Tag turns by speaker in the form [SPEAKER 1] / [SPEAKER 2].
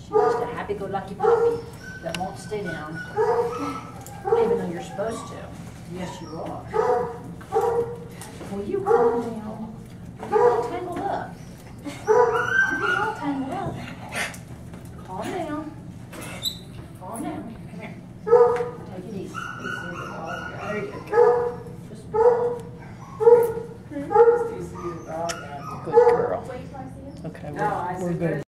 [SPEAKER 1] She's just a happy-go-lucky puppy that won't stay down, even though you're supposed to. Yes, you are. Will you calm down? You're all tangled up. You're getting all tangled up. Calm down. Calm down. Come here. Take it easy. There you go. Just
[SPEAKER 2] Good girl.
[SPEAKER 3] Wait till I see it.
[SPEAKER 2] Okay,
[SPEAKER 3] No, I
[SPEAKER 2] we're
[SPEAKER 3] see
[SPEAKER 2] good.